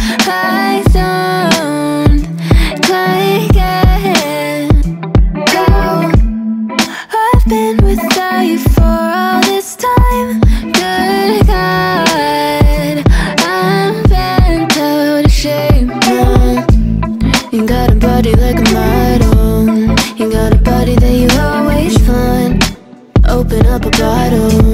I don't like it. Oh, I've been without you for all this time. Good God, I'm bent out of shape now. You got a body like a model. You got a body that you always find. Open up a bottle.